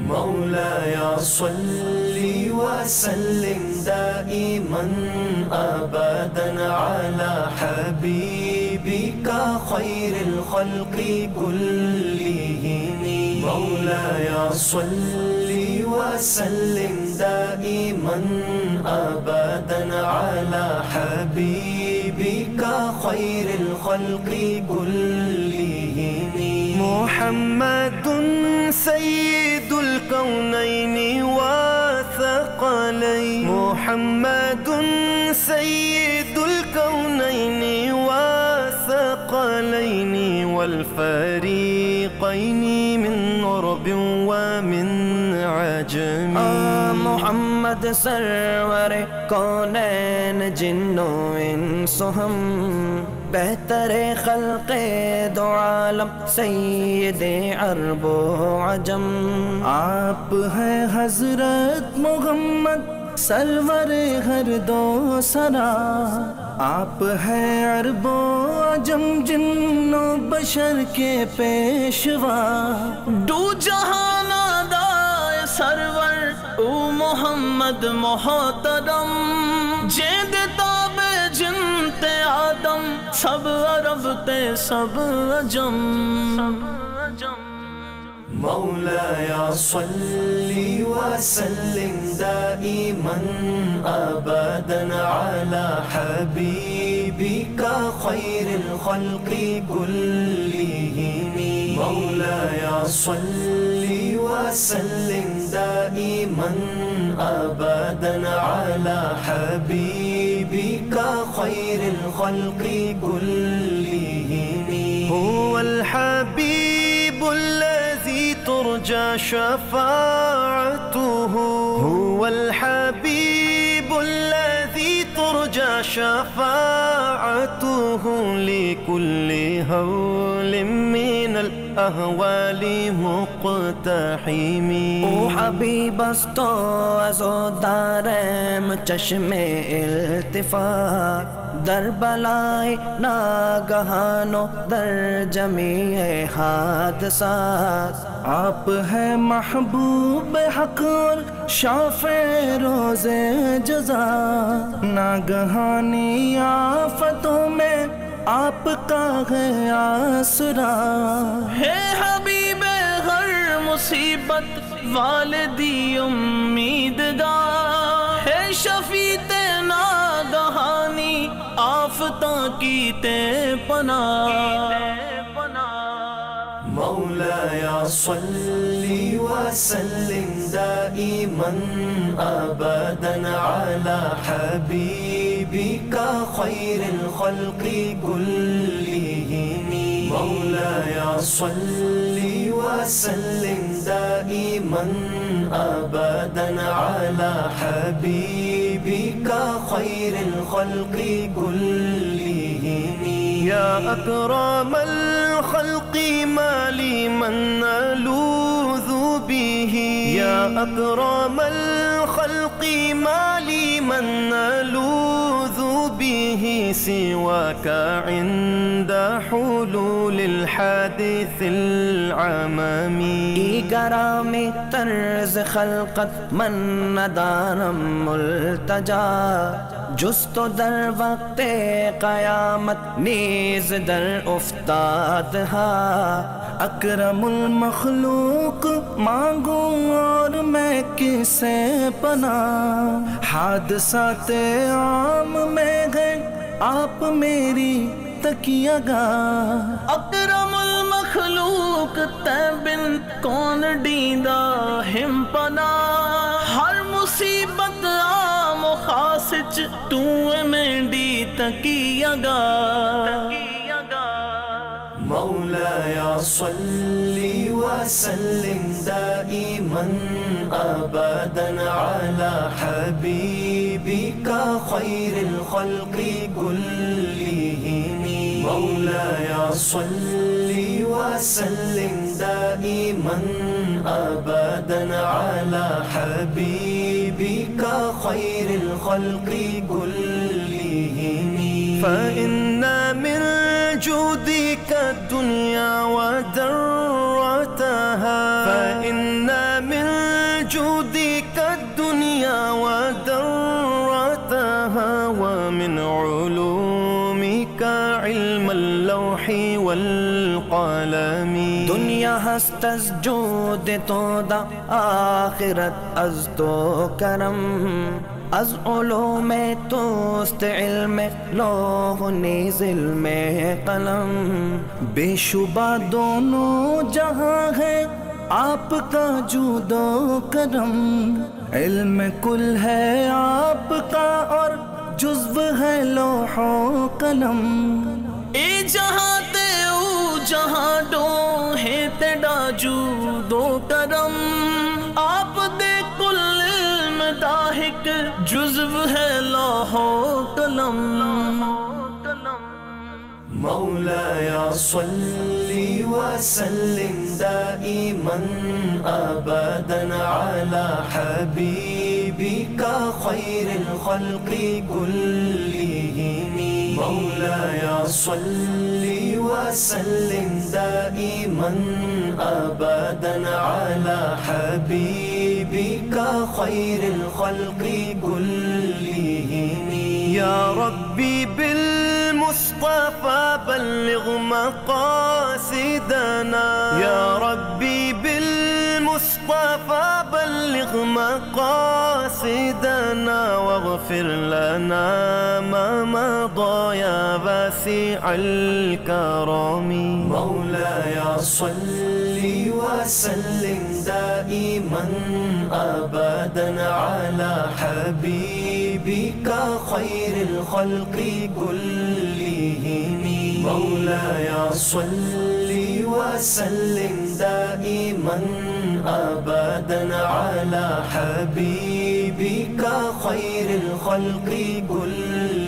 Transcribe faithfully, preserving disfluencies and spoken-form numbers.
مولاي صل وسلم دائما أبدا على حبيبك خير الخلق كلهم. مولاي صل وسلم دائما أبدا على حبيبك خير الخلق كلهم. محمد سيد الكونين وثقلين. محمد سيد الكونين وثقلين والفريقين من عرب ومن عجم. آه محمد سرور कौनैन जिन्नो इंस हम बेहतर खल्क़ दो आलम सैयदे अरबो अजम। आप हैं हजरत मोहम्मद सरवर हर दो सरा। आप हैं अरबो अजम जिन्नो बशर के पेशवा। दो जहाना दाए सरवर ओ मोहम्मद मोहतरम। जेद ताबे जिनते आदम सब अरब ते सब अजम। مولاي صل وسلم دائما أبدا على حبيبك خير الخلق كلهم. مولاي صل وسلم دائما أبدا على حبيبك خير الخلق كلهم. هو الحبيب الذي ترجى شفاعته. هو الحبيب الذي ترجى شفاعته لكل هول من الأهوال مقتحم. او حبیب است و از او دارم چشم التفات در بلای ناگهان و در جمیع حادثات. आप है महबूब हक और शाफ़े रोज़े जज़ा। नागहानी आफतों में आपका है आसरा। है हबीब हर मुसीबत वालिदी उम्मीदगार। है शफीते नागहानी आफता की ते पनाह। مولاي صل وسلم دائما أبدا على حبيبك خير الخلق كلهم. مولاي صل وسلم دائما أبدا على حبيبك خير الخلق كلهم. يا أكرم الخلق ما لي من ألوذ به. يا أكرم الخلق ما لي من ألوذ به سواك عند حلول الحادث العممي. إكرامي طرز خلقت من ندانم ملتجا. جست در وقت قیامت نیز در افتاد ها. अकरमुल मखलूक मांगू और मैं किसे पना। हादसाते आम में गए आप मेरी तकियागा। अकरमुल मखलूक तबिन कौन डींदा हिम पना। हर मुसीबत आम खासिच तू में डी तकियागा। مولاي صل وسلم دائما أبدا على حبيبك خير الخلق كلهم. مولاي صل وسلم دائما أبدا على حبيبك خير الخلق كلهم. فإن من جودك الدنيا ودرتها. فإن من दुनिया हस्त از جود تو دا آخرت از تو کرم از علوم توست علم لوح و نیز علم قلم बेशुबा दोनों जहां है आपका जूदो करम इल्म कुल है आपका और जुज़्व है लोहो कलम ए जहां ते ऊ जहां डो है तेरा जूदो करम आप दे कुल इल्म दाहिक जुज़्व है लोहो कलम مولاي صل وسلم دائما أبدا على حبيبك خير الخلق كلهم مولاي صل وسلم دائما أبدا على حبيبك خير الخلق كلهم يا ربي بالمصطفى بلغ مقاصدنا يا ربي بالمصطفى بلغ مقاصدنا واغفر لنا ما مضى يا واسع الكرم مولاي صل وسلم دائما أبدا على حبيبك خير الخلق كلهم مولاي صل وسلم دائما أبدا على حبيبك خير الخلق كلهم